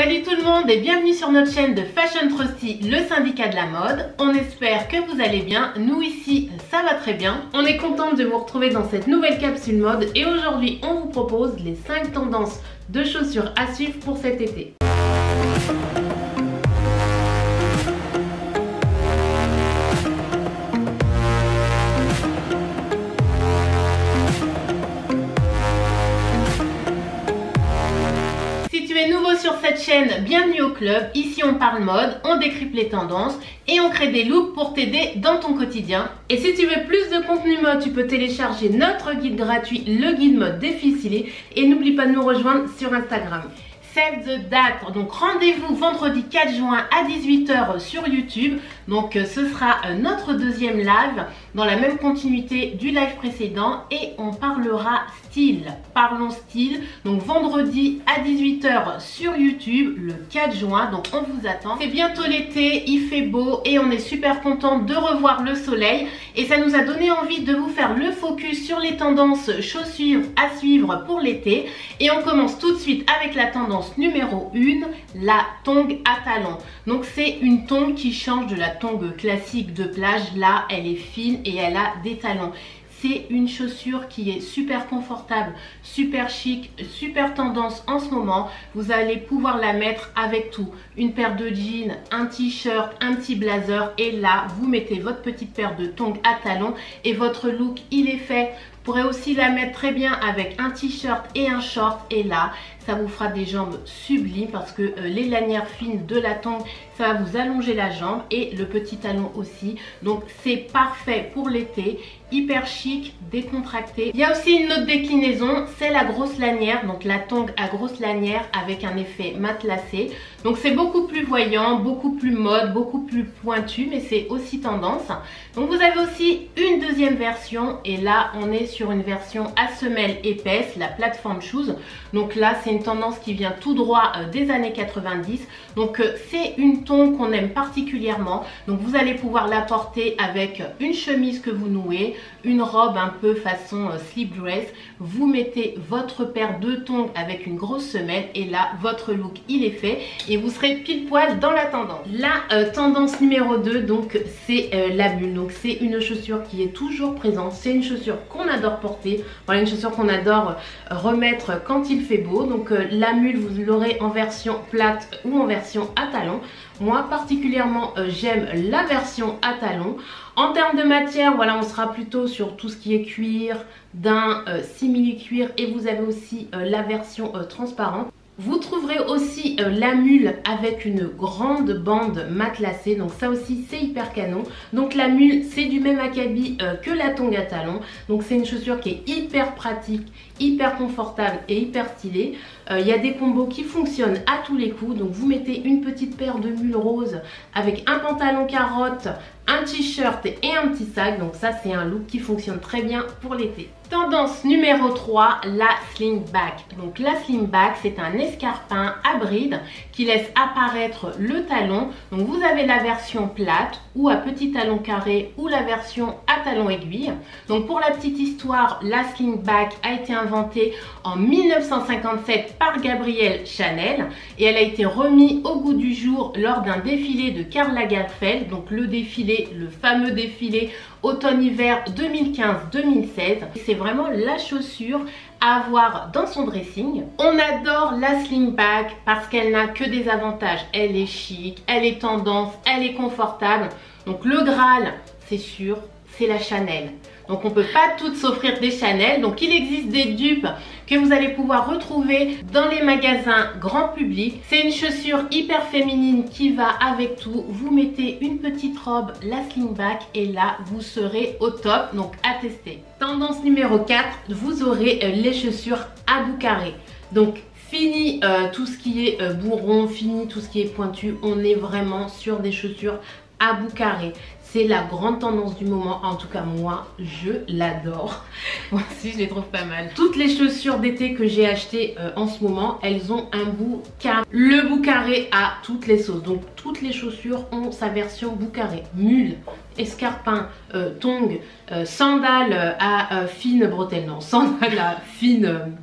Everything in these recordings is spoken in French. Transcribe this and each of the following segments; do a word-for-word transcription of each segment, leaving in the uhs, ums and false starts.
Salut tout le monde et bienvenue sur notre chaîne de Fashion Trusty, le syndicat de la mode. On espère que vous allez bien, nous ici ça va très bien. On est contente de vous retrouver dans cette nouvelle capsule mode et aujourd'hui on vous propose les cinq tendances de chaussures à suivre pour cet été. Nouveau sur cette chaîne, bienvenue au club. Ici on parle mode, on décrypte les tendances et on crée des looks pour t'aider dans ton quotidien. Et si tu veux plus de contenu mode, tu peux télécharger notre guide gratuit, le guide mode des filles stylées. Et n'oublie pas de nous rejoindre sur Instagram. Save the date, donc rendez-vous vendredi quatre juin à dix-huit heures sur YouTube. Donc ce sera notre deuxième live dans la même continuité du live précédent et on parlera style. Parlons style, donc vendredi à dix-huit heures sur YouTube le quatre juin, donc on vous attend. C'est bientôt l'été, il fait beau et on est super content de revoir le soleil et ça nous a donné envie de vous faire le focus sur les tendances chaussures à suivre pour l'été. Et on commence tout de suite avec la tendance numéro un, la tongue à talons. Donc c'est une tongue qui change de la tongue classique de plage. Là elle est fine et elle a des talons. C'est une chaussure qui est super confortable, super chic, super tendance en ce moment. Vous allez pouvoir la mettre avec tout. Une paire de jeans, un t-shirt, un petit blazer. Et là, vous mettez votre petite paire de tongs à talons et votre look, il est fait. Vous pourrez aussi la mettre très bien avec un t-shirt et un short. Et là, ça vous fera des jambes sublimes parce que euh, les lanières fines de la tongue, ça va vous allonger la jambe et le petit talon aussi. Donc c'est parfait pour l'été, hyper chic, décontracté. Il y a aussi une autre déclinaison, c'est la grosse lanière. Donc la tongue à grosse lanière avec un effet matelassé. Donc c'est beaucoup plus voyant, beaucoup plus mode, beaucoup plus pointu, mais c'est aussi tendance. Donc vous avez aussi une deuxième version et là on est sur une version à semelle épaisse, la plateforme shoes. Donc là c'est une tendance qui vient tout droit euh, des années quatre-vingt-dix. Donc euh, c'est une tongue qu'on aime particulièrement. Donc vous allez pouvoir la porter avec une chemise que vous nouez, une robe un peu façon euh, slip dress. Vous mettez votre paire de tongs avec une grosse semelle et là votre look il est fait et vous serez pile poil dans la tendance. La euh, tendance numéro deux, donc c'est euh, la bulle. Donc c'est une chaussure qui est toujours présente. C'est une chaussure qu'on adore porter. Voilà, une chaussure qu'on adore euh, remettre quand il fait beau. Donc euh, la mule vous l'aurez en version plate ou en version à talons. Moi particulièrement euh, j'aime la version à talons. En termes de matière, voilà, on sera plutôt sur tout ce qui est cuir, daim, euh, simili cuir et vous avez aussi euh, la version euh, transparente. Vous trouverez aussi euh, la mule avec une grande bande matelassée, donc ça aussi c'est hyper canon. Donc la mule c'est du même acabit euh, que la tongue à talons, donc c'est une chaussure qui est hyper pratique, hyper confortable et hyper stylée. Il euh, y a des combos qui fonctionnent à tous les coups, donc vous mettez une petite paire de mules roses avec un pantalon carotte, un t-shirt et un petit sac, donc ça c'est un look qui fonctionne très bien pour l'été. Tendance numéro trois, la slingback. Donc la slingback c'est un escarpin à bride qui laisse apparaître le talon. Donc vous avez la version plate ou à petit talon carré ou la version à talon aiguille. Donc pour la petite histoire, la slingback a été inventée en mille neuf cent cinquante-sept par Gabrielle Chanel et elle a été remise au goût du jour lors d'un défilé de Karl Lagerfeld. Donc le défilé, le fameux défilé automne-hiver deux mille quinze deux mille seize. C'est vraiment la chaussure à avoir dans son dressing. On adore la slingback parce qu'elle n'a que des avantages. Elle est chic, elle est tendance, elle est confortable. Donc le Graal, c'est sûr, c'est la Chanel. Donc on ne peut pas toutes s'offrir des Chanel. Donc il existe des dupes que vous allez pouvoir retrouver dans les magasins grand public. C'est une chaussure hyper féminine qui va avec tout. Vous mettez une petite robe, la slingback et là vous serez au top. Donc à tester. Tendance numéro quatre, vous aurez les chaussures à bout carré. Donc fini euh, tout ce qui est euh, bourron, fini tout ce qui est pointu. On est vraiment sur des chaussures à bout carré. C'est la grande tendance du moment, en tout cas moi je l'adore. Moi aussi je les trouve pas mal. Toutes les chaussures d'été que j'ai achetées euh, en ce moment, elles ont un bout carré. Le bout carré à toutes les sauces. Donc toutes les chaussures ont sa version bout carré. Mule, escarpin, euh, tongs, euh, sandales à euh, fine bretelle. Non, sandales à fine... Euh,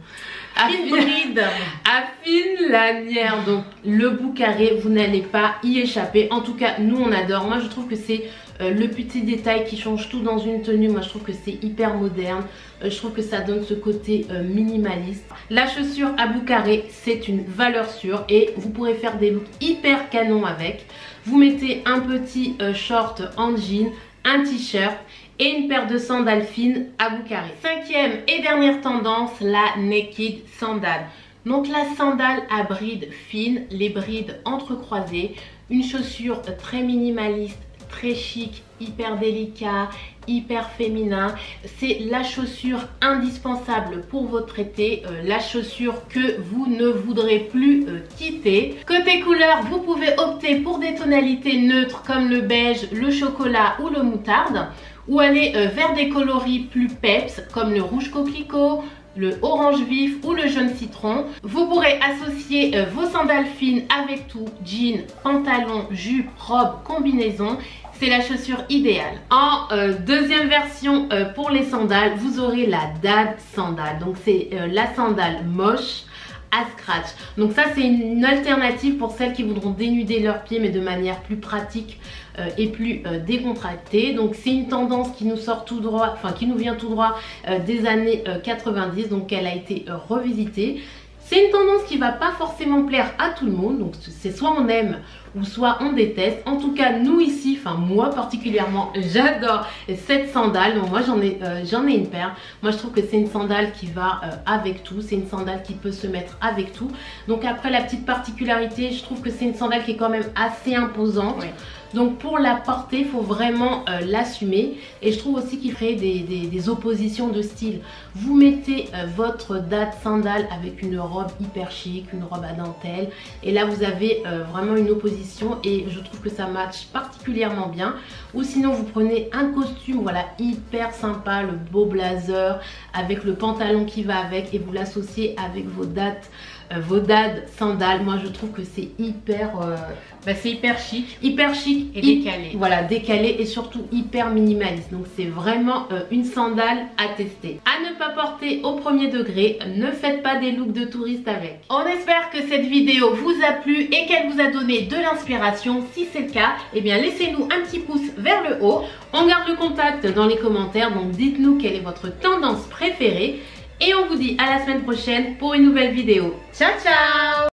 à fine, à fine lanière. Donc le bout carré, vous n'allez pas y échapper. En tout cas, nous on adore. Moi je trouve que c'est euh, le petit détail qui change tout dans une tenue. Moi je trouve que c'est hyper moderne. Euh, je trouve que ça donne ce côté euh, minimaliste. La chaussure à bout carré, c'est une valeur sûre et vous pourrez faire des looks hyper canon avec. Vous mettez un petit euh, short en jean, un t-shirt et une paire de sandales fines à bout carré. Cinquième et dernière tendance, la naked sandale. Donc la sandale à brides fines, les brides entrecroisées, une chaussure très minimaliste, très chic, hyper délicat, hyper féminin. C'est la chaussure indispensable pour votre été, euh, la chaussure que vous ne voudrez plus euh, quitter. Côté couleur, vous pouvez opter pour des tonalités neutres comme le beige, le chocolat ou le moutarde, ou aller euh, vers des coloris plus peps comme le rouge coquelicot, le orange vif ou le jaune citron. Vous pourrez associer euh, vos sandales fines avec tout, jean, pantalon, jupe, robe, combinaison. C'est la chaussure idéale. En euh, deuxième version euh, pour les sandales, vous aurez la dad sandale. Donc c'est euh, la sandale moche à scratch. Donc ça c'est une alternative pour celles qui voudront dénuder leurs pieds mais de manière plus pratique euh, et plus euh, décontractée. Donc c'est une tendance qui nous sort tout droit, enfin qui nous vient tout droit euh, des années euh, quatre-vingt-dix, donc elle a été euh, revisitée. C'est une tendance qui va pas forcément plaire à tout le monde, donc c'est soit on aime ou soit on déteste. En tout cas nous ici, enfin moi particulièrement, j'adore cette sandale. Donc moi j'en ai, euh, j'en ai une paire. Moi je trouve que c'est une sandale qui va euh, avec tout, c'est une sandale qui peut se mettre avec tout. Donc après la petite particularité, je trouve que c'est une sandale qui est quand même assez imposante. Oui. Donc pour la porter, il faut vraiment euh, l'assumer. Et je trouve aussi qu'il ferait des, des, des oppositions de style. Vous mettez euh, votre date sandale avec une robe hyper chic, une robe à dentelle. Et là vous avez euh, vraiment une opposition et je trouve que ça match particulièrement bien. Ou sinon vous prenez un costume, voilà, hyper sympa, le beau blazer avec le pantalon qui va avec et vous l'associez avec vos dates. Euh, vos dad sandales, moi je trouve que c'est hyper euh, bah, c'est hyper chic, hyper chic et décalé, voilà, décalé et surtout hyper minimaliste. Donc c'est vraiment euh, une sandale à tester, à ne pas porter au premier degré. Ne faites pas des looks de touriste avec. On espère que cette vidéo vous a plu et qu'elle vous a donné de l'inspiration. Si c'est le cas, eh bien laissez-nous un petit pouce vers le haut. On garde le contact dans les commentaires, donc dites-nous quelle est votre tendance préférée. Et on vous dit à la semaine prochaine pour une nouvelle vidéo. Ciao ciao!